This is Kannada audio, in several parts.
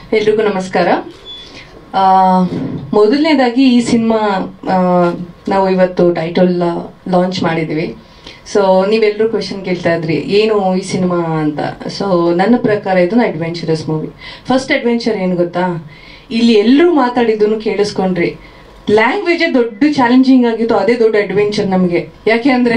ಎಲ್ರಿಗೂ ನಮಸ್ಕಾರ. ಮೊದಲನೇದಾಗಿ ಈ ಸಿನಿಮಾ ನಾವು ಇವತ್ತು ಟೈಟಲ್ ಲಾಂಚ್ ಮಾಡಿದ್ದೀವಿ. ಸೊ ನೀವೆಲ್ಲರೂ ಕ್ವೆಶನ್ ಕೇಳ್ತಾ ಇದ್ರಿ ಏನು ಈ ಸಿನಿಮಾ ಅಂತ. ಸೊ ನನ್ನ ಪ್ರಕಾರ ಇದೊಂದು ಅಡ್ವೆಂಚರಸ್ ಮೂವಿ. ಫಸ್ಟ್ ಅಡ್ವೆಂಚರ್ ಏನು ಗೊತ್ತಾ, ಇಲ್ಲಿ ಎಲ್ಲರೂ ಮಾತಾಡಿದ್ದನ್ನು ಕೇಳಿಸ್ಕೊಂಡ್ರಿ. ಲ್ಯಾಂಗ್ವೇಜೇ ದೊಡ್ಡ ಚಾಲೆಂಜಿಂಗ್ ಆಗಿತ್ತು, ಅದೇ ದೊಡ್ಡ ಅಡ್ವೆಂಚರ್ ನಮಗೆ. ಯಾಕೆ ಅಂದ್ರೆ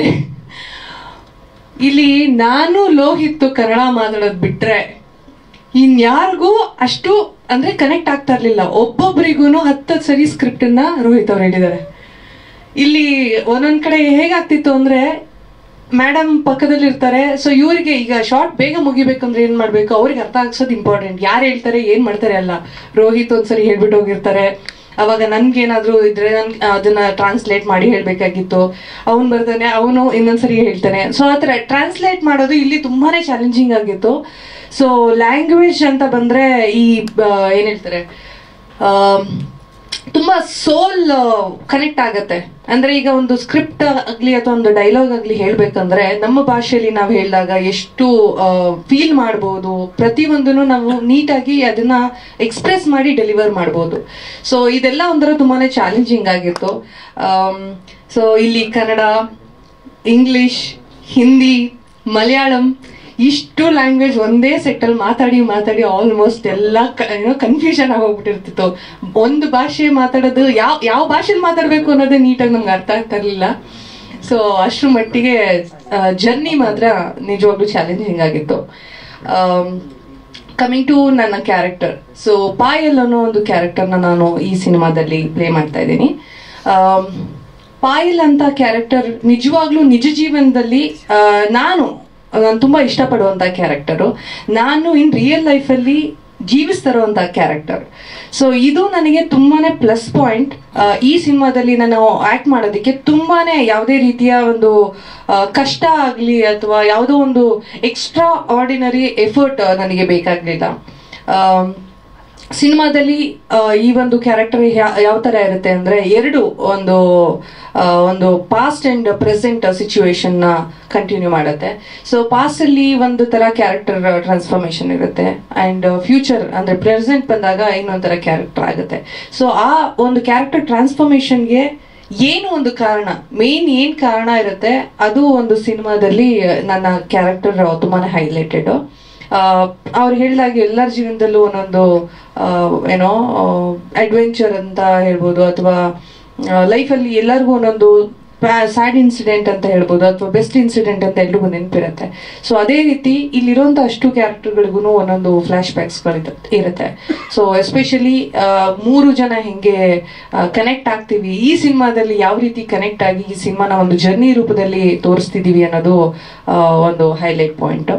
ಇಲ್ಲಿ ನಾನು ಲೋಹಿತ್ ಕನ್ನಡ ಮಾತಾಡೋದು ಬಿಟ್ರೆ ಇನ್ಯಾರಿಗೂ ಅಷ್ಟು ಅಂದ್ರೆ ಕನೆಕ್ಟ್ ಆಗ್ತಾ ಇರ್ಲಿಲ್ಲ. ಒಬ್ಬೊಬ್ಬರಿಗೂ 10 ಸರಿ ಸ್ಕ್ರಿಪ್ಟ್ ಅನ್ನ ರೋಹಿತ್ ಅವ್ರು ಹೇಳಿದ್ದಾರೆ. ಇಲ್ಲಿ ಒಂದೊಂದ್ ಕಡೆ ಹೇಗಾಗ್ತಿತ್ತು ಅಂದ್ರೆ ಮೇಡಮ್ ಪಕ್ಕದಲ್ಲಿ ಇರ್ತಾರೆ. ಸೊ ಇವರಿಗೆ ಈಗ ಶಾರ್ಟ್ ಬೇಗ ಮುಗಿಬೇಕಂದ್ರೆ ಏನ್ ಮಾಡ್ಬೇಕು, ಅವ್ರಿಗೆ ಅರ್ಥ ಆಗ್ಸೋದು ಇಂಪಾರ್ಟೆಂಟ್. ಯಾರು ಹೇಳ್ತಾರೆ ಏನ್ ಮಾಡ್ತಾರೆ ಅಲ್ಲ. ರೋಹಿತ್ ಒಂದ್ಸರಿ ಹೇಳ್ಬಿಟ್ಟು ಹೋಗಿರ್ತಾರೆ, ಅವಾಗ ನನ್ಗೇನಾದ್ರು ಇದ್ರೆ ಅದನ್ನ ಟ್ರಾನ್ಸ್ಲೇಟ್ ಮಾಡಿ ಹೇಳ್ಬೇಕಾಗಿತ್ತು. ಅವನು ಬರ್ತಾನೆ, ಅವನು ಇನ್ನೊಂದ್ಸರಿ ಹೇಳ್ತಾನೆ. ಸೊ ಆತರ ಟ್ರಾನ್ಸ್ಲೇಟ್ ಮಾಡೋದು ಇಲ್ಲಿ ತುಂಬಾನೇ ಚಾಲೆಂಜಿಂಗ್ ಆಗಿತ್ತು. ಸೊ ಲ್ಯಾಂಗ್ವೇಜ್ ಅಂತ ಬಂದ್ರೆ ಈ ಏನ್ ಹೇಳ್ತಾರೆ ತುಂಬಾ ಸೋಲ್ ಕನೆಕ್ಟ್ ಆಗತ್ತೆ. ಅಂದ್ರೆ ಈಗ ಒಂದು ಸ್ಕ್ರಿಪ್ಟ್ ಆಗ್ಲಿ ಅಥವಾ ಒಂದು ಡೈಲಾಗ್ ಆಗ್ಲಿ ಹೇಳ್ಬೇಕಂದ್ರೆ ನಮ್ಮ ಭಾಷೆಯಲ್ಲಿ ನಾವು ಹೇಳಿದಾಗ ಎಷ್ಟು ಫೀಲ್ ಮಾಡ್ಬೋದು, ಪ್ರತಿಯೊಂದನ್ನು ನಾವು ನೀಟಾಗಿ ಅದನ್ನ ಎಕ್ಸ್ಪ್ರೆಸ್ ಮಾಡಿ ಡೆಲಿವರ್ ಮಾಡ್ಬೋದು. ಸೊ ಇದೆಲ್ಲ ಒಂಥರ ತುಂಬಾನೇ ಚಾಲೆಂಜಿಂಗ್ ಆಗಿತ್ತು. ಸೊ ಇಲ್ಲಿ ಕನ್ನಡ, ಇಂಗ್ಲಿಷ್, ಹಿಂದಿ, ಮಲಯಾಳಂ ಇಷ್ಟು ಲ್ಯಾಂಗ್ವೇಜ್ ಒಂದೇ ಸೆಟ್ಟಲ್ಲಿ ಮಾತಾಡಿ ಆಲ್ಮೋಸ್ಟ್ ಎಲ್ಲ ಕನ್ಫ್ಯೂಷನ್ ಆಗೋಗ್ಬಿಟ್ಟಿರ್ತಿತ್ತು. ಒಂದು ಭಾಷೆ ಮಾತಾಡೋದು ಯಾವ ಭಾಷೆಲಿ ಮಾತಾಡ್ಬೇಕು ಅನ್ನೋದೇ ನೀಟಾಗಿ ನಮ್ಗೆ ಅರ್ಥ ಆಗ್ತಾ ಇರ್ಲಿಲ್ಲ. ಸೊ ಅಷ್ಟ್ರ ಮಟ್ಟಿಗೆ ಜರ್ನಿ ಮಾತ್ರ ನಿಜವಾಗ್ಲೂ ಚಾಲೆಂಜಿಂಗ್ ಆಗಿತ್ತು. ಕಮಿಂಗ್ ಟು ನನ್ನ ಕ್ಯಾರೆಕ್ಟರ್, ಸೊ ಪಾಯಲ್ ಅನ್ನೋ ಒಂದು ಕ್ಯಾರೆಕ್ಟರ್ನ ನಾನು ಈ ಸಿನಿಮಾದಲ್ಲಿ ಪ್ಲೇ ಮಾಡ್ತಾ ಇದ್ದೀನಿ. ಪಾಯಲ್ ಅಂತ ಕ್ಯಾರೆಕ್ಟರ್ ನಿಜವಾಗ್ಲೂ ನಿಜ ಜೀವನದಲ್ಲಿ ನಾನು ತುಂಬಾ ಇಷ್ಟಪಡುವಂತ ಕ್ಯಾರೆಕ್ಟರು. ನಾನು ಇನ್ ರಿಯಲ್ ಲೈಫಲ್ಲಿ ಜೀವಿಸ್ತಿರುವಂತ ಕ್ಯಾರೆಕ್ಟರ್. ಸೊ ಇದು ನನಗೆ ತುಂಬಾನೇ ಪ್ಲಸ್ ಪಾಯಿಂಟ್. ಈ ಸಿನಿಮಾದಲ್ಲಿ ನಾನು ಆಕ್ಟ್ ಮಾಡೋದಕ್ಕೆ ತುಂಬಾನೇ ಯಾವುದೇ ರೀತಿಯ ಒಂದು ಕಷ್ಟ ಆಗ್ಲಿ ಅಥವಾ ಯಾವುದೋ ಒಂದು ಎಕ್ಸ್ಟ್ರಾ ಆರ್ಡಿನರಿ ಎಫರ್ಟ್ ನನಗೆ ಬೇಕಾಗ್ಲಿಲ್ಲ. ಸಿನಿಮಾದಲ್ಲಿ ಈ ಒಂದು ಕ್ಯಾರೆಕ್ಟರ್ ಯಾವ ತರ ಇರುತ್ತೆ ಅಂದ್ರೆ ಒಂದು ಪಾಸ್ಟ್ ಅಂಡ್ ಪ್ರೆಸೆಂಟ್ ಸಿಚುವೇಶನ್ ನ ಕಂಟಿನ್ಯೂ ಮಾಡುತ್ತೆ. ಸೊ ಪಾಸ್ಟ್ ಅಲ್ಲಿ ಒಂದು ತರ ಕ್ಯಾರೆಕ್ಟರ್ ಟ್ರಾನ್ಸ್ಫಾರ್ಮೇಶನ್ ಇರುತ್ತೆ ಅಂಡ್ ಫ್ಯೂಚರ್ ಅಂದ್ರೆ ಪ್ರೆಸೆಂಟ್ ಬಂದಾಗ ಇನ್ನೊಂದ್ ತರ ಕ್ಯಾರೆಕ್ಟರ್ ಆಗುತ್ತೆ. ಸೊ ಆ ಒಂದು ಕ್ಯಾರೆಕ್ಟರ್ ಟ್ರಾನ್ಸ್ಫಾರ್ಮೇಶನ್ಗೆ ಏನು ಒಂದು ಕಾರಣ, ಮೇನ್ ಏನ್ ಕಾರಣ ಇರುತ್ತೆ ಅದು ಒಂದು ಸಿನಿಮಾದಲ್ಲಿ ನನ್ನ ಕ್ಯಾರೆಕ್ಟರ್ ತುಂಬಾನೇ ಹೈಲೈಟೆಡ್. ಅವ್ರು ಹೇಳಿದಾಗ ಎಲ್ಲರ ಜೀವನದಲ್ಲೂ ಒಂದೊಂದು ಏನೋ ಅಡ್ವೆಂಚರ್ ಅಂತ ಹೇಳ್ಬೋದು, ಅಥವಾ ಲೈಫಲ್ಲಿ ಎಲ್ಲರಿಗೂ ಒಂದೊಂದು ಸ್ಯಾಡ್ ಇನ್ಸಿಡೆಂಟ್ ಅಂತ ಹೇಳ್ಬೋದು, ಅಥವಾ ಬೆಸ್ಟ್ ಇನ್ಸಿಡೆಂಟ್ ಅಂತ ಎಲ್ರಿಗೂ ನೆನಪಿರುತ್ತೆ. ಸೊ ಅದೇ ರೀತಿ ಇಲ್ಲಿರುವಂತ ಅಷ್ಟು ಕ್ಯಾರೆಕ್ಟರ್ಗಳಿಗೂ ಒಂದೊಂದು ಫ್ಲಾಶ್ ಬ್ಯಾಕ್ಸ್ ಇರುತ್ತೆ. ಸೊ ಎಸ್ಪೆಷಲಿ 3 ಜನ ಹೆಂಗೆ ಕನೆಕ್ಟ್ ಆಗ್ತೀವಿ, ಈ ಸಿನಿಮಾದಲ್ಲಿ ಯಾವ ರೀತಿ ಕನೆಕ್ಟ್ ಆಗಿ ಈ ಸಿನಿಮಾನ ಒಂದು ಜರ್ನಿ ರೂಪದಲ್ಲಿ ತೋರಿಸ್ತಿದೀವಿ ಅನ್ನೋದು ಒಂದು ಹೈಲೈಟ್ ಪಾಯಿಂಟ್.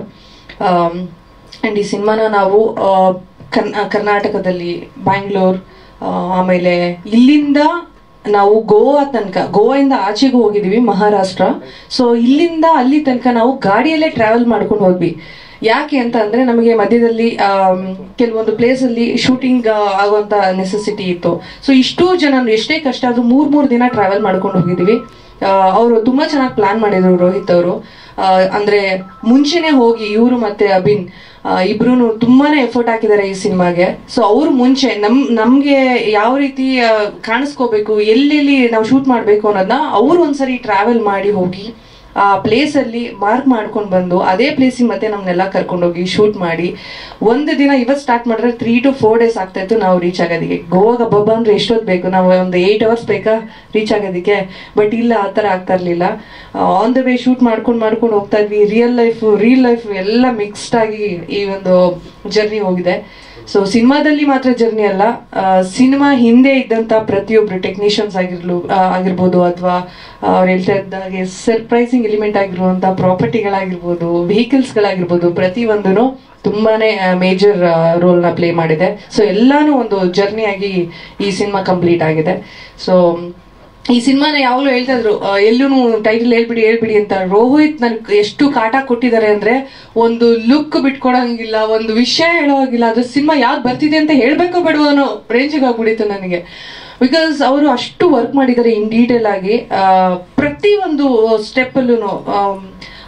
ಅಂಡ್ ಈ ಸಿನಿಮಾನ ನಾವು ಕರ್ನಾಟಕದಲ್ಲಿ ಬ್ಯಾಂಗ್ಳೂರ್, ಆಮೇಲೆ ಇಲ್ಲಿಂದ ನಾವು ಗೋವಾದಿಂದ ಆಚೆಗೂ ಹೋಗಿದೀವಿ, ಮಹಾರಾಷ್ಟ್ರ. ಸೊ ಇಲ್ಲಿಂದ ಅಲ್ಲಿ ತನಕ ನಾವು ಗಾಡಿಯಲ್ಲೇ ಟ್ರಾವೆಲ್ ಮಾಡ್ಕೊಂಡು ಹೋದ್ವಿ. ಯಾಕೆ ಅಂತ ಅಂದ್ರೆ ನಮಗೆ ಮಧ್ಯದಲ್ಲಿ ಕೆಲವೊಂದು ಪ್ಲೇಸ್ ಅಲ್ಲಿ ಶೂಟಿಂಗ್ ಆಗುವಂತ ನೆಸೆಸಿಟಿ ಇತ್ತು. ಸೊ ಇಷ್ಟೂ ಜನ ಎಷ್ಟೇ ಕಷ್ಟ ಆದ್ರೂ 3 ದಿನ ಟ್ರಾವೆಲ್ ಮಾಡ್ಕೊಂಡು ಹೋಗಿದೀವಿ. ಅವರು ತುಂಬಾ ಚೆನ್ನಾಗಿ ಪ್ಲಾನ್ ಮಾಡಿದ್ರು ರೋಹಿತ್ ಅವರು. ಅಂದ್ರೆ ಮುಂಚೆನೆ ಹೋಗಿ ಇವರು ಮತ್ತೆ ಅಭಿನ್ ಇಬ್ರು ತುಂಬಾನೇ ಎಫರ್ಟ್ ಹಾಕಿದ್ದಾರೆ ಈ ಸಿನಿಮಾಗೆ. ಸೊ ಅವ್ರು ಮುಂಚೆ ನಮ್ಗೆ ಯಾವ ರೀತಿ ಕಾಣಿಸ್ಕೋಬೇಕು, ಎಲ್ಲೆಲ್ಲಿ ನಾವು ಶೂಟ್ ಮಾಡ್ಬೇಕು ಅನ್ನೋದನ್ನ ಅವ್ರು ಒಂದ್ಸರಿ ಟ್ರಾವೆಲ್ ಮಾಡಿ ಹೋಗಿ ಆ ಪ್ಲೇಸ್ ಅಲ್ಲಿ ಮಾರ್ಕ್ ಮಾಡ್ಕೊಂಡು ಬಂದು ಅದೇ ಪ್ಲೇಸಿಗೆ ಮತ್ತೆ ನಮ್ನೆಲ್ಲ ಕರ್ಕೊಂಡೋಗಿ ಶೂಟ್ ಮಾಡಿ ಒಂದು ದಿನ ಇವತ್ತು ಸ್ಟಾರ್ಟ್ ಮಾಡಿದ್ರೆ 3 to 4 days ಆಗ್ತಾ ಇತ್ತು ನಾವು ರೀಚ್ ಆಗೋದಕ್ಕೆ. ಗೋವಾಗ ಹಬ್ಬ ಅಂದ್ರೆ ಎಷ್ಟೊತ್ತು ಬೇಕು, ನಾವು ಒಂದು 8 hours ಬೇಕಾ ರೀಚ್ ಆಗೋದಕ್ಕೆ. ಬಟ್ ಇಲ್ಲ, ಆ ಥರ ಆಗ್ತಾ ಇರ್ಲಿಲ್ಲ. ಆನ್ ದ ವೇ ಶೂಟ್ ಮಾಡ್ಕೊಂಡು ಹೋಗ್ತಾ ಇದ್ವಿ. ರಿಯಲ್ ಲೈಫ್ ಎಲ್ಲ ಮಿಕ್ಸ್ಡ್ ಆಗಿ ಈ ಒಂದು ಜರ್ನಿ ಹೋಗಿದೆ. ಸೊ ಸಿನಿಮಾದಲ್ಲಿ ಮಾತ್ರ ಜರ್ನಿ ಅಲ್ಲ, ಸಿನಿಮಾ ಹಿಂದೆ ಇದ್ದಂತ ಪ್ರತಿಯೊಬ್ರು ಟೆಕ್ನಿಷಿಯನ್ಸ್ ಆಗಿರ್ಬೋದು, ಅಥವಾ ಅವ್ರು ಹೇಳ್ತಾ ಇದ್ದಾಗೆ ಸರ್ಪ್ರೈಸಿಂಗ್ ಎಲಿಮೆಂಟ್ ಆಗಿರುವಂತ ಪ್ರಾಪರ್ಟಿಗಳಾಗಿರ್ಬೋದು, ವೆಹಿಕಲ್ಸ್ಗಳಾಗಿರ್ಬೋದು, ಪ್ರತಿಯೊಂದೂ ತುಂಬಾನೇ ಮೇಜರ್ ರೋಲ್ ನ ಪ್ಲೇ ಮಾಡಿದೆ. ಸೊ ಎಲ್ಲಾನು ಒಂದು ಜರ್ನಿ ಆಗಿ ಈ ಸಿನಿಮಾ ಕಂಪ್ಲೀಟ್ ಆಗಿದೆ. ಸೊ ಈ ಸಿನಿಮಾನ ಯಾವಾಗ್ಲೂ ಹೇಳ್ತಾ ಇದ್ರು, ಎಲ್ಲೂ ಟೈಟಲ್ ಹೇಳ್ಬಿಡಿ ಅಂತ. ರೋಹಿತ್ ನನ್ಗೆ ಎಷ್ಟು ಕಾಟ ಕೊಟ್ಟಿದ್ದಾರೆ ಅಂದ್ರೆ ಒಂದು ಲುಕ್ ಬಿಟ್ಕೊಡಂಗಿಲ್ಲ, ಒಂದು ವಿಷಯ ಹೇಳೋಗಿಲ್ಲ. ಅದ್ರ ಸಿನಿಮಾ ಯಾವ್ದು ಬರ್ತಿದೆ ಅಂತ ಹೇಳ್ಬೇಕೋ ಬೇಡವೋ ಅನ್ನೋ ರೇಂಜಿಗೆ ಆಗ್ಬಿಡಿತ್ತು ನನಗೆ. ಬಿಕಾಸ್ ಅವರು ಅಷ್ಟು ವರ್ಕ್ ಮಾಡಿದ್ದಾರೆ ಇನ್ ಡೀಟೇಲ್ ಆಗಿ. ಪ್ರತಿ ಒಂದು ಸ್ಟೆಪ್ ಅಲ್ಲೂ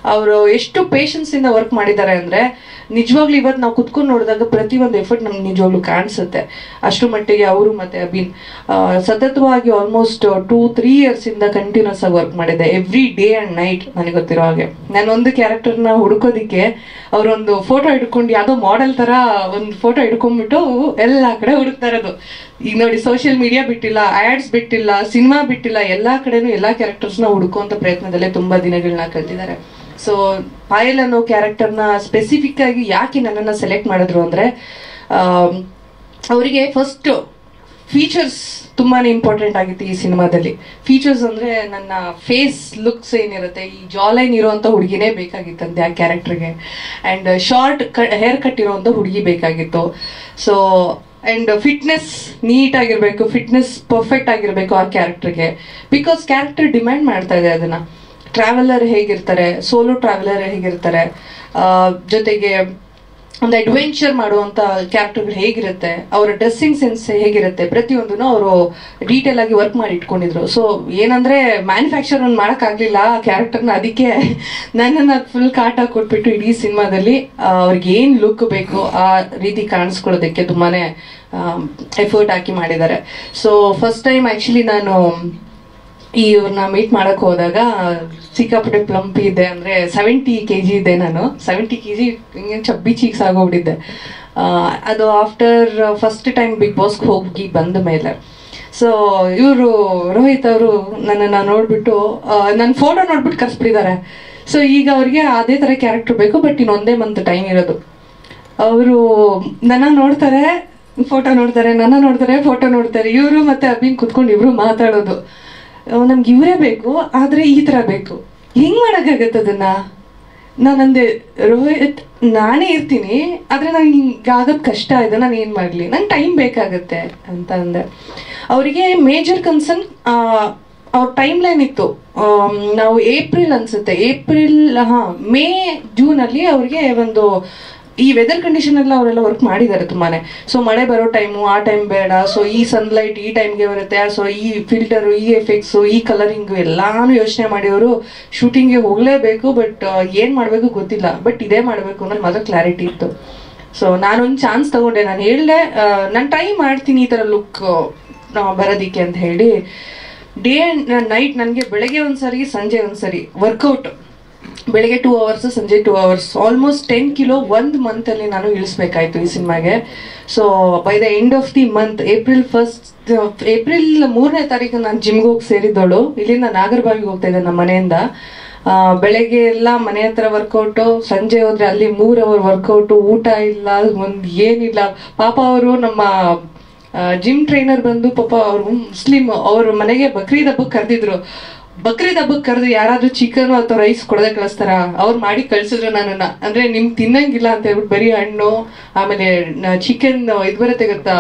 ಅವರು ಎಷ್ಟು ಪೇಷನ್ಸ್ ಇಂದ ವರ್ಕ್ ಮಾಡಿದ್ದಾರೆ ಅಂದ್ರೆ ನಿಜವಾಗ್ಲೂ ಇವತ್ತು ನಾವು ಕುತ್ಕೊಂಡು ನೋಡಿದಾಗ ಪ್ರತಿಯೊಂದು ಎಫರ್ಟ್ ನಮ್ಗೆ ನಿಜವಾಗ್ಲೂ ಕಾಣಿಸುತ್ತೆ. ಅಷ್ಟು ಮಟ್ಟಿಗೆ ಅವರು ಮತ್ತೆ ಅಭಿನ್ ಸತತವಾಗಿ ಆಲ್ಮೋಸ್ಟ್ 2-3 years ಇಂದ ಕಂಟಿನ್ಯೂಸ್ ಆಗಿ ವರ್ಕ್ ಮಾಡಿದೆ, ಎವ್ರಿ ಡೇ ಅಂಡ್ ನೈಟ್. ನನಗೆ ಗೊತ್ತಿರೋ ಹಾಗೆ ನಾನು ಒಂದು ಕ್ಯಾರೆಕ್ಟರ್ನ ಹುಡುಕೋದಿಕ್ಕೆ ಅವರೊಂದು ಫೋಟೋ ಹಿಡ್ಕೊಂಡು ಯಾವುದೋ ಮಾಡೆಲ್ ತರ ಒಂದು ಫೋಟೋ ಹಿಡ್ಕೊಂಡ್ಬಿಟ್ಟು ಎಲ್ಲಾ ಕಡೆ ಹುಡುಕ್ತಾ ಇರೋದು. ಈಗ ನೋಡಿ, ಸೋಷಿಯಲ್ ಮೀಡಿಯಾ ಬಿಟ್ಟಿಲ್ಲ, ಆಡ್ಸ್ ಬಿಟ್ಟಿಲ್ಲ, ಸಿನಿಮಾ ಬಿಟ್ಟಿಲ್ಲ, ಎಲ್ಲಾ ಕಡೆನೂ ಎಲ್ಲಾ ಕ್ಯಾರೆಕ್ಟರ್ಸ್ನ ಹುಡುಕುವಂತ ಪ್ರಯತ್ನದಲ್ಲೇ ತುಂಬಾ ದಿನಗಳನ್ನ ಕಳೆದಿದ್ದಾರೆ. ಸೊ ಪಾಯಲ್ ಅನ್ನೋ ಕ್ಯಾರೆಕ್ಟರ್ನ ಸ್ಪೆಸಿಫಿಕ್ ಆಗಿ ಯಾಕೆ ನನ್ನನ್ನು ಸೆಲೆಕ್ಟ್ ಮಾಡಿದ್ರು ಅಂದ್ರೆ ಅವರಿಗೆ ಫಸ್ಟ್ ಫೀಚರ್ಸ್ ತುಂಬಾನೇ ಇಂಪಾರ್ಟೆಂಟ್ ಆಗಿತ್ತು ಈ ಸಿನಿಮಾದಲ್ಲಿ. ಫೀಚರ್ಸ್ ಅಂದ್ರೆ ನನ್ನ ಫೇಸ್ ಲುಕ್ಸ್ ಏನಿರುತ್ತೆ, ಈ ಜಾಲೈನ್ ಇರುವಂತ ಹುಡುಗಿನೇ ಬೇಕಾಗಿತ್ತಂತೆ ಆ ಕ್ಯಾರೆಕ್ಟರ್ಗೆ. ಅಂಡ್ ಶಾರ್ಟ್ ಹೇರ್ ಕಟ್ ಇರುವಂತ ಹುಡುಗಿ ಬೇಕಾಗಿತ್ತು. ಸೊ ಅಂಡ್ ಫಿಟ್ನೆಸ್ ನೀಟ್ ಆಗಿರ್ಬೇಕು, ಫಿಟ್ನೆಸ್ ಪರ್ಫೆಕ್ಟ್ ಆಗಿರ್ಬೇಕು ಆ ಕ್ಯಾರೆಕ್ಟರ್ಗೆ. ಬಿಕಾಸ್ ಕ್ಯಾರೆಕ್ಟರ್ ಡಿಮ್ಯಾಂಡ್ ಮಾಡ್ತಾ ಇದೆ ಅದನ್ನ. ಟ್ರಾವೆಲರ್ ಹೇಗಿರ್ತಾರೆ, ಸೋಲೋ ಟ್ರಾವೆಲರ್ ಹೇಗಿರ್ತಾರೆ, ಜೊತೆಗೆ ಒಂದು ಅಡ್ವೆಂಚರ್ ಮಾಡುವಂತ ಕ್ಯಾರೆಕ್ಟರ್ಗಳು ಹೇಗಿರುತ್ತೆ, ಅವರ ಡ್ರೆಸ್ಸಿಂಗ್ ಸೆನ್ಸ್ ಹೇಗಿರುತ್ತೆ, ಪ್ರತಿಯೊಂದನ್ನು ಅವರು ಡೀಟೇಲ್ ಆಗಿ ವರ್ಕ್ ಮಾಡಿ ಇಟ್ಕೊಂಡಿದ್ರು. ಸೊ ಏನಂದ್ರೆ ಮ್ಯಾನುಫ್ಯಾಕ್ಚರ್ ಮಾಡಕ್ ಆಗ್ಲಿಲ್ಲ ಆ ಕ್ಯಾರೆಕ್ಟರ್ನ, ಅದಕ್ಕೆ ನನ್ನನ್ನು ಫುಲ್ ಕಾಟ ಕೊಟ್ಬಿಟ್ಟು ಇಡೀ ಸಿನಿಮಾದಲ್ಲಿ ಅವ್ರಿಗೆ ಏನ್ ಲುಕ್ ಬೇಕು ಆ ರೀತಿ ಕಾಣಿಸ್ಕೊಳ್ಳೋದಕ್ಕೆ ತುಂಬಾನೇ ಎಫರ್ಟ್ ಹಾಕಿ ಮಾಡಿದ್ದಾರೆ. ಸೊ ಫಸ್ಟ್ ಟೈಮ್ ಆಕ್ಚುಲಿ ನಾನು ಇವ್ರನ್ನ ಮೀಟ್ ಮಾಡಕ್ ಹೋದಾಗ ಸಿಕ್ಕಾಪಟ್ಟೆ ಪ್ಲಂಪ್ ಇದೆ, ಅಂದ್ರೆ 70 kg ಇದೆ. ನಾನು 70 kg ಹಿಂಗೆ ಚಬ್ಬಿ ಚೀಕ್ಸ್ ಆಗೋಗ್ಬಿಟ್ಟಿದ್ದೆ. ಅದು ಆಫ್ಟರ್ ಫಸ್ಟ್ ಟೈಮ್ ಬಿಗ್ ಬಾಸ್ಗೆ ಹೋಗಿ ಬಂದ ಮೇಲೆ. ಸೊ ಇವರು ರೋಹಿತ್ ಅವರು ನನ್ನನ್ನು ನೋಡ್ಬಿಟ್ಟು ನನ್ನ ಫೋಟೋ ನೋಡ್ಬಿಟ್ಟು ಕರ್ಸ್ಬಿಟ್ಟಿದ್ದಾರೆ. ಸೊ ಈಗ ಅವ್ರಿಗೆ ಅದೇ ತರ ಕ್ಯಾರೆಕ್ಟರ್ ಬೇಕು, ಬಟ್ ಇನ್ನೊಂದೇ ಮಂತ್ ಟೈಮ್ ಇರೋದು. ಅವರು ನನ್ನ ನೋಡ್ತಾರೆ, ಫೋಟೋ ನೋಡ್ತಾರೆ, ನನ್ನ ನೋಡ್ತಾರೆ, ಫೋಟೋ ನೋಡ್ತಾರೆ. ಇವರು ಮತ್ತೆ ಅಭಿನ್ ಕುತ್ಕೊಂಡು ಇಬ್ರು ಮಾತಾಡೋದು, ನಮ್ಗೆ ಇವರೇ ಬೇಕು, ಆದ್ರೆ ಈ ತರ ಬೇಕು. ಹೆಂಗ್ ಮಾಡಕ್ಕಾಗತ್ತೆ ಅದನ್ನ? ನಾನಂದೆ, ರೋಹಿತ್ ನಾನೇ ಇರ್ತೀನಿ, ಆದ್ರೆ ನಂಗೆ ಆಗೋದ್ ಕಷ್ಟ ಇದೆ, ನಾನು ಏನ್ ಮಾಡ್ಲಿ, ನಂಗೆ ಟೈಮ್ ಬೇಕಾಗತ್ತೆ ಅಂತ ಅಂದೆ. ಅವರಿಗೆ ಮೇಜರ್ ಕನ್ಸರ್ನ್ ಅವ್ರ ಟೈಮ್ ಲೈನ್ ಇತ್ತು. ನಾವು ಏಪ್ರಿಲ್ ಅನ್ಸುತ್ತೆ, ಮೇ ಜೂನ್ ಅಲ್ಲಿ ಅವ್ರಿಗೆ ಒಂದು ಈ ವೆದರ್ ಕಂಡೀಷನ್ ಎಲ್ಲ ಅವರೆಲ್ಲ ವರ್ಕ್ ಮಾಡಿದ್ದಾರೆ ತುಂಬಾನೇ. ಸೊ ಮಳೆ ಬರೋ ಟೈಮು ಆ ಟೈಮ್ ಬೇಡ, ಸೊ ಈ ಸನ್ಲೈಟ್ ಈ ಟೈಮ್ಗೆ ಬರುತ್ತೆ, ಸೊ ಈ ಫಿಲ್ಟರ್, ಈ ಎಫೆಕ್ಟ್ಸ್, ಈ ಕಲರಿಂಗ್ ಎಲ್ಲಾನು ಯೋಚನೆ ಮಾಡಿ ಅವರು ಶೂಟಿಂಗ್ಗೆ ಹೋಗ್ಲೇಬೇಕು. ಬಟ್ ಏನ್ ಮಾಡ್ಬೇಕು ಗೊತ್ತಿಲ್ಲ, ಬಟ್ ಇದೇ ಮಾಡ್ಬೇಕು ಅನ್ನೋದು ಮಾತ್ರ ಕ್ಲಾರಿಟಿ ಇತ್ತು. ಸೊ ನಾನೊಂದು ಚಾನ್ಸ್ ತಗೊಂಡೆ, ನಾನು ಹೇಳ್ದೆ ನಾನು ಟ್ರೈ ಮಾಡ್ತೀನಿ ಈ ತರ ಲುಕ್ ಬರೋದಿಕ್ಕೆ ಅಂತ ಹೇಳಿ. ಡೇ ಅಂಡ್ ನೈಟ್ ನನಗೆ ಬೆಳಗ್ಗೆ ಒಂದ್ಸರಿ ಸಂಜೆ ಒಂದ್ಸರಿ ವರ್ಕೌಟ್, ಬೆಳಗ್ಗೆ 2 hours ಸಂಜೆ 2 hours, ಆಲ್ಮೋಸ್ಟ್ 10 kg 1 month ಅಲ್ಲಿ ನಾನು ಇಳಿಸ್ಬೇಕಾಯ್ತು ಈ ಸಿನಿಮಾಗೆ. So by the end of the month April 3ನೇ ತಾರೀಕು ನಾನು ಜಿಮ್ಗೆ ಹೋಗಿ ಸೇರಿದ್ದವಳು. ಇಲ್ಲಿಂದ ನಾಗರಬಾವಿಗೆ ಹೋಗ್ತಾ ಇದ್ದೆ ನಮ್ಮ ಮನೆಯಿಂದ. ಬೆಳಗ್ಗೆ ಎಲ್ಲ ಮನೆ ಹತ್ರ ವರ್ಕೌಟು, ಸಂಜೆ ಹೋದ್ರೆ ಅಲ್ಲಿ 3 hour ವರ್ಕೌಟು, ಊಟ ಇಲ್ಲ, ಏನಿಲ್ಲ. ಪಾಪ ಅವರು ನಮ್ಮ ಜಿಮ್ ಟ್ರೈನರ್ ಬಂದು ಪಾಪ ಅವರು ಮುಸ್ಲಿಂ, ಅವ್ರ ಮನೆಗೆ ಬಕ್ರೀದ್ ಹಬ್ಬಕ್ಕೆ ಕರೆದಿದ್ರು. ಬಕ್ರೀದ್ ಹಬ್ಬಕ್ಕೆ ಕರೆದು ಯಾರಾದ್ರೂ ಚಿಕನ್ ಅಥವಾ ರೈಸ್ ಕೊಡದೆ ಕಳಿಸ್ತಾರ? ಅವ್ರು ಮಾಡಿ ಕಳ್ಸಿದ್ರು ನನ್ನನ್ನ. ಅಂದ್ರೆ ನಿಮ್ಗೆ ತಿನ್ನಂಗಿಲ್ಲ ಅಂತ ಹೇಳ್ಬಿಟ್ಟು ಬರೀ ಹಣ್ಣು, ಆಮೇಲೆ ಚಿಕನ್ ಇದು ಬರುತ್ತೆ ಗೊತ್ತಾ,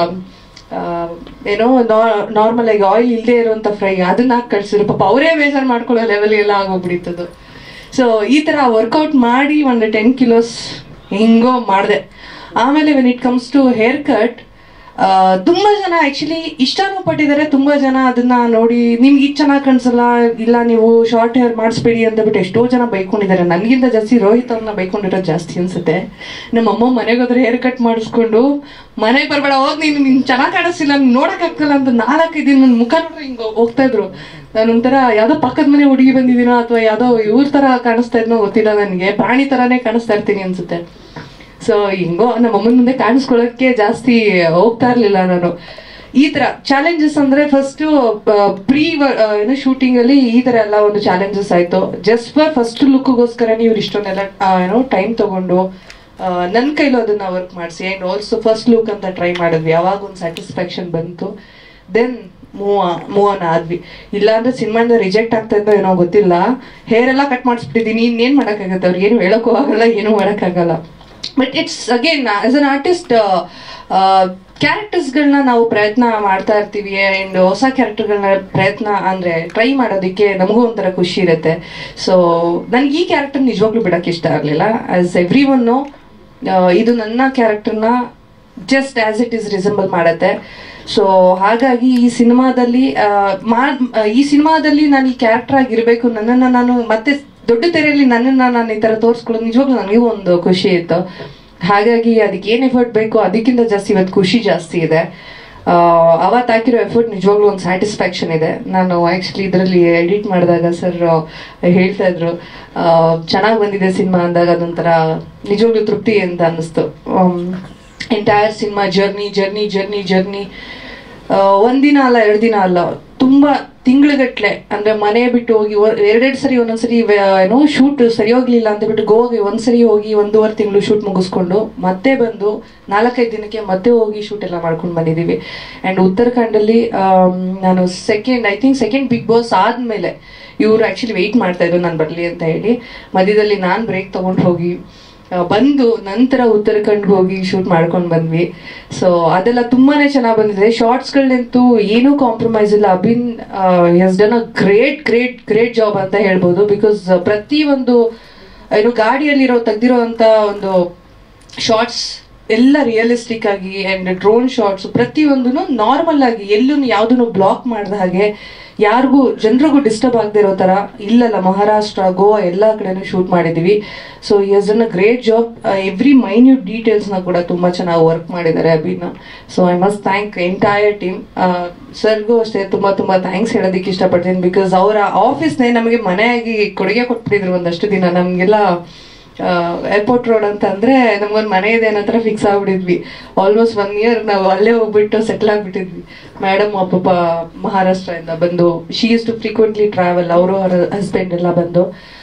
ಏನೋ ನಾರ್ಮಲ್ ಆಗಿ ಆಯಿಲ್ ಇಲ್ಲದೆ ಇರುವಂತ ಫ್ರೈ, ಅದನ್ನ ಹಾಕಿ ಕಳ್ಸಿದ್ರು. ಪಾಪ ಅವರೇ ಬೇಜಾರು ಮಾಡ್ಕೊಳ್ಳೋ ಲೆವೆಲ್ ಎಲ್ಲ ಆಗೋಗ್ಬಿಡಿತ್ತದು. ಸೊ ಈ ತರ ವರ್ಕೌಟ್ ಮಾಡಿ ಒಂದು 10 kilos ಹಿಂಗೋ ಮಾಡಿದೆ. ಆಮೇಲೆ when it comes to hair cut, ತುಂಬಾ ಜನ ಆಕ್ಚುಲಿ ಇಷ್ಟನೂ ಪಟ್ಟಿದ್ದಾರೆ. ತುಂಬಾ ಜನ ಅದನ್ನ ನೋಡಿ ನಿಮ್ಗೆ ಇದು ಚೆನ್ನಾಗಿ ಕಾಣಿಸಲ್ಲ, ಇಲ್ಲ ನೀವು ಶಾರ್ಟ್ ಹೇರ್ ಮಾಡಿಸ್ಬೇಡಿ ಅಂತ ಬಿಟ್ಟು ಎಷ್ಟೋ ಜನ ಬೈಕೊಂಡಿದ್ದಾರೆ. ನನ್ಗಿಂತ ಜಾಸ್ತಿ ರೋಹಿತ್ ಅವ್ರನ್ನ ಬೈಕೊಂಡಿರೋದು ಜಾಸ್ತಿ ಅನ್ಸುತ್ತೆ. ನಮ್ಮ ಅಮ್ಮ ಮನೆಗೆ ಹೋದ್ರೆ ಹೇರ್ ಕಟ್ ಮಾಡಿಸ್ಕೊಂಡು ಮನೆಗೆ ಬರ್ಬೇಡ, ಹೋಗ್ ನಿನ್ ಚೆನ್ನಾಗಿ ಕಾಣಿಸ್ತಿಲ್ಲ, ನೋಡಕ್ ಆಗ್ತಿಲ್ಲ ಅಂತ 4-5 ದಿನ ನನ್ನ ಮುಖ ನೋಡ್ರೆ ಹಿಂಗ ಹೋಗ್ತಾ ಇದ್ರು. ನಾನೊಂಥರ ಯಾವ್ದೋ ಪಕ್ಕದ ಮನೆ ಹುಡುಗಿ ಬಂದಿದ್ದೀನೋ ಅಥವಾ ಯಾವ್ದೋ ಇವ್ರ ತರ ಕಾಣಿಸ್ತಾ ಇದ್ನೋ ಗೊತ್ತಿಲ್ಲ, ನನಗೆ ಪ್ರಾಣಿ ತರಾನೇ ಕಾಣಿಸ್ತಾ ಇರ್ತೀನಿ ಅನ್ಸುತ್ತೆ. ಸೊ ಹಿಂಗೋ ನಮ್ಮ ಅಮ್ಮನ ಮುಂದೆ ಕಾಣಿಸ್ಕೊಳ್ಳೋಕೆ ಜಾಸ್ತಿ ಹೋಗ್ತಾ ಇರ್ಲಿಲ್ಲ ನಾನು. ಈ ತರ ಚಾಲೆಂಜಸ್ ಅಂದ್ರೆ ಫಸ್ಟ್ ಶೂಟಿಂಗ್ ಅಲ್ಲಿ ಈ ತರ ಎಲ್ಲ ಒಂದು ಚಾಲೆಂಜಸ್ ಆಯ್ತು. ಜಸ್ಟ್ ಫಾರ್ ಫಸ್ಟ್ ಲುಕ್ಗೋಸ್ಕರ ಇವ್ರು ಇಷ್ಟೊಂದೆಲ್ಲ ಟೈಮ್ ತಗೊಂಡು ನನ್ನ ಕೈಲೂ ಅದನ್ನ ವರ್ಕ್ ಮಾಡಿಸಿ ಅಂಡ್ ಆಲ್ಸೋ ಫಸ್ಟ್ ಲುಕ್ ಅಂತ ಟ್ರೈ ಮಾಡಿದ್ವಿ. ಯಾವಾಗ ಒಂದು ಸ್ಯಾಟಿಸ್ಫ್ಯಾಕ್ಷನ್ ಬಂತು, ದೆನ್ ಮೂವ್ ಆನ್ ಆದ್ವಿ. ಇಲ್ಲಾಂದ್ರೆ ಸಿನಿಮಾಯಿಂದ ರಿಜೆಕ್ಟ್ ಆಗ್ತಾ ಇದ್ದೋ ಏನೋ ಗೊತ್ತಿಲ್ಲ. ಹೇರ್ ಎಲ್ಲ ಕಟ್ ಮಾಡಿಸ್ಬಿಟ್ಟಿದೀನಿ, ಇನ್ನೇನ್ ಮಾಡಕ್ಕಾಗತ್ತೆ, ಅವ್ರಿಗೆ ಏನು ಹೇಳಕ್ಕೂ ಆಗಲ್ಲ, ಏನೂ ಮಾಡಕ್ಕಾಗಲ್ಲ. But it's again as an artist ಕ್ಯಾರೆಕ್ಟರ್ಸ್ಗಳನ್ನ ನಾವು ಪ್ರಯತ್ನ ಮಾಡ್ತಾ ಇರ್ತೀವಿ ಅಂಡ್ ಹೊಸ ಕ್ಯಾರೆಕ್ಟರ್ಗಳನ್ನ ಪ್ರಯತ್ನ ಅಂದ್ರೆ ಟ್ರೈ ಮಾಡೋದಕ್ಕೆ ನಮಗೂ ಒಂಥರ ಖುಷಿ ಇರುತ್ತೆ. ಸೊ ನನ್ಗೆ ಈ ಕ್ಯಾರೆಕ್ಟರ್ ನಿಜವಾಗ್ಲೂ ಬಿಡಕ್ಕೆ ಇಷ್ಟ ಆಗಲಿಲ್ಲ. ಆಸ್ ಎವ್ರಿ ಒನ್ ನೋ, ಇದು ನನ್ನ ಕ್ಯಾರೆಕ್ಟರ್ನ just as it is resemble ಮಾಡತ್ತೆ. ಸೊ ಹಾಗಾಗಿ ಈ ಸಿನಿಮಾದಲ್ಲಿ ನಾನು ಈ ಕ್ಯಾರೆಕ್ಟರ್ ಆಗಿರ್ಬೇಕು, ನನ್ನನ್ನು ನಾನು ಮತ್ತೆ ದೊಡ್ಡ ತೆರೆಯಲ್ಲಿ ನನ್ನನ್ನು ನಾನು ಈ ಥರ ತೋರಿಸ್ಕೊಳ್ಳೋದು ನಿಜವಾಗ್ಲೂ ನನಗೂ ಒಂದು ಖುಷಿ ಇತ್ತು. ಹಾಗಾಗಿ ಅದಕ್ಕೆ ಏನು ಎಫರ್ಟ್ ಬೇಕೋ ಅದಕ್ಕಿಂತ ಜಾಸ್ತಿ ಇವತ್ತು ಖುಷಿ ಜಾಸ್ತಿ ಇದೆ. ಅವತ್ತು ಹಾಕಿರೋ ಎಫರ್ಟ್ ನಿಜವಾಗ್ಲೂ ಒಂದು ಸ್ಯಾಟಿಸ್ಫ್ಯಾಕ್ಷನ್ ಇದೆ. ನಾನು ಆ್ಯಕ್ಚುಲಿ ಇದರಲ್ಲಿ ಎಡಿಟ್ ಮಾಡಿದಾಗ ಸರ್ ಹೇಳ್ತಾ ಇದ್ರು ಚೆನ್ನಾಗಿ ಬಂದಿದೆ ಸಿನಿಮಾ ಅಂದಾಗ ಅದೊಂಥರ ನಿಜವಾಗ್ಲೂ ತೃಪ್ತಿ ಅಂತ ಅನ್ನಿಸ್ತು. Entire cinema journey journey journey journey ಒಂದಿನ ಅಲ್ಲ 2 ದಿನ ಅಲ್ಲ, ತುಂಬಾ ತಿಂಗಳುಗಟ್ಲೆ ಅಂದ್ರೆ ಮನೆ ಬಿಟ್ಟು ಹೋಗಿ 2 ಸರಿ ಒಂದೊಂದ್ಸರಿ ಏನೋ ಶೂಟ್ ಸರಿ ಹೋಗ್ಲಿಲ್ಲ ಅಂತ ಬಿಟ್ಟು ಗೋವಾಗೆ ಒಂದ್ಸರಿ ಹೋಗಿ 1.5 ತಿಂಗಳು ಶೂಟ್ ಮುಗಿಸ್ಕೊಂಡು ಮತ್ತೆ ಬಂದು 4-5 ದಿನಕ್ಕೆ ಮತ್ತೆ ಹೋಗಿ ಶೂಟ್ ಎಲ್ಲ ಮಾಡ್ಕೊಂಡು ಬಂದಿದ್ದೀವಿ. ಅಂಡ್ ಉತ್ತರಾಖಂಡಲ್ಲಿ ನಾನು ಸೆಕೆಂಡ್ ಬಿಗ್ ಬಾಸ್ ಆದ್ಮೇಲೆ ಇವರು ಆಕ್ಚುಲಿ ವೆಯ್ಟ್ ಮಾಡ್ತಾ ಇದ್ರು ನಾನು ಬರ್ಲಿ ಅಂತ ಹೇಳಿ. ಮಧ್ಯದಲ್ಲಿ ನಾನು ಬ್ರೇಕ್ ತಗೊಂಡು ಹೋಗಿ ಬಂದು ನಂತರ ಉತ್ತರಾಖಂಡ್ಗೆ ಹೋಗಿ ಶೂಟ್ ಮಾಡ್ಕೊಂಡು ಬಂದ್ವಿ. ಸೊ ಅದೆಲ್ಲ ತುಂಬಾನೇ ಚೆನ್ನಾಗಿ ಬಂದಿದೆ. ಶಾರ್ಟ್ಸ್ಗಳಂತೂ ಏನೂ ಕಾಂಪ್ರಮೈಸ್ ಇಲ್ಲ. Abhin has done a great job ಅಂತ ಹೇಳ್ಬೋದು. ಬಿಕಾಸ್ ಪ್ರತಿಯೊಂದು ಏನು ಗಾಡಿಯಲ್ಲಿರೋ ತೆಗ್ದಿರೋ ಅಂತ ಒಂದು ಶಾರ್ಟ್ಸ್ ಎಲ್ಲ ರಿಯಲಿಸ್ಟಿಕ್ ಆಗಿ ಅಂಡ್ ಡ್ರೋನ್ ಶಾರ್ಟ್ಸ್ ಪ್ರತಿಯೊಂದೂ ನಾರ್ಮಲ್ ಆಗಿ ಎಲ್ಲೂ ಯಾವುದನ್ನು ಬ್ಲಾಕ್ ಮಾಡಿದ ಹಾಗೆ ಯಾರಿಗೂ ಜನರಿಗೂ ಡಿಸ್ಟರ್ಬ್ ಆಗದೆ ಇರೋ ತರ ಇಲ್ಲಲ್ಲ, ಮಹಾರಾಷ್ಟ್ರ ಗೋವಾ ಎಲ್ಲ ಕಡೆನೂ ಶೂಟ್ ಮಾಡಿದೀವಿ. ಸೊ ಈ has done a great job. Every minute details ನ ಕೂಡ ತುಂಬಾ ಚೆನ್ನಾಗಿ ವರ್ಕ್ ಮಾಡಿದ್ದಾರೆ ಅಭಿನ. So I must thank entire team. ಸರ್ಗೂ ಅಷ್ಟೇ ತುಂಬಾ ಥ್ಯಾಂಕ್ಸ್ ಹೇಳೋದಕ್ಕೆ ಇಷ್ಟಪಡ್ತೀನಿ. ಬಿಕಾಸ್ ಅವರ ಆಫೀಸ್ನೇ ನಮಗೆ ಮನೆಯಾಗಿ ಕೊಡುಗೆ ಕೊಟ್ಬಿಟ್ಟಿದ್ರು ಒಂದಷ್ಟು ದಿನ. ನಮ್ಗೆಲ್ಲ ಏರ್ಪೋರ್ಟ್ ರೋಡ್ ಅಂತ ಅಂದ್ರೆ ನಮ್ಗೊಂದು ಮನೆ ಇದೆ ಅನ್ನೋ ಥರ ಫಿಕ್ಸ್ ಆಗ್ಬಿಟ್ಟಿದ್ವಿ. ಆಲ್ಮೋಸ್ಟ್ 1 year ನಾವು ಅಲ್ಲೇ ಹೋಗ್ಬಿಟ್ಟು ಸೆಟ್ಲ್ ಆಗ್ಬಿಟ್ಟಿದ್ವಿ. ಮೇಡಮ್ ಪಾಪ ಮಹಾರಾಷ್ಟ್ರದಿಂದ ಬಂದು she used to frequently travel, ಅವರು ಅವರ ಹಸ್ಬೆಂಡ್ ಎಲ್ಲ ಬಂದು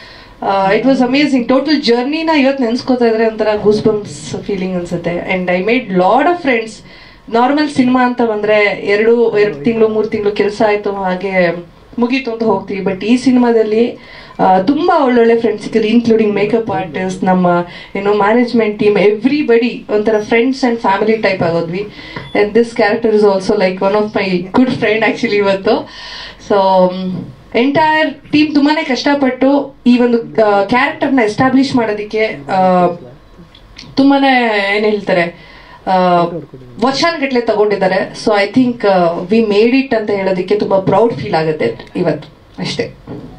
ಇಟ್ ವಾಸ್ ಅಮೇಸಿಂಗ್. ಟೋಟಲ್ ಜರ್ನಿನ ಇವತ್ತು ನೆನ್ಸ್ಕೋತಾ ಇದ್ರೆ ಒಂಥರ ಗೂಸ್ ಬಂಪ್ಸ್ ಫೀಲಿಂಗ್ ಅನ್ಸುತ್ತೆ. And I made lot of friends. Normal cinema ಅಂತ ಬಂದ್ರೆ 2 ತಿಂಗಳು 3 ತಿಂಗಳು ಕೆಲಸ ಆಯ್ತು ಹಾಗೆ ಮುಗೀತು ಅಂತ ಹೋಗ್ತೀವಿ. ಬಟ್ ಈ ಸಿನಿಮಾದಲ್ಲಿ ತುಂಬಾ ಒಳ್ಳೊಳ್ಳೆ ಫ್ರೆಂಡ್ಸ್ ಸಿಕ್ಕಿದ್ರು, ಇನ್ಕ್ಲೂಡಿಂಗ್ ಮೇಕಪ್ ಆರ್ಟಿಸ್ಟ್, ನಮ್ಮ ಮ್ಯಾನೇಜ್ಮೆಂಟ್ ಟೀಮ್, ಎವ್ರಿಬಡಿ ಒಂಥರ ಫ್ರೆಂಡ್ಸ್ ಅಂಡ್ ಫ್ಯಾಮಿಲಿ ಟೈಪ್ ಆಗೋದ್ವಿ. And this character is also like one of my good friend actually ಇವತ್ತು. ಸೊ ಎಂಟೈರ್ ಟೀಮ್ ತುಂಬಾನೇ ಕಷ್ಟಪಟ್ಟು ಈ ಒಂದು ಕ್ಯಾರೆಕ್ಟರ್ನ ಎಸ್ಟಾಬ್ಲಿಷ್ ಮಾಡೋದಕ್ಕೆ ತುಂಬಾನೇ ಏನ್ ಹೇಳ್ತಾರೆ ವರ್ಷಾನ್ಗಟ್ಲೆ ತಗೊಂಡಿದ್ದಾರೆ. So I think we made it ಅಂತ ಹೇಳೋದಕ್ಕೆ ತುಂಬಾ ಪ್ರೌಡ್ ಫೀಲ್ ಆಗುತ್ತೆ ಇವತ್ತು ಅಷ್ಟೇ.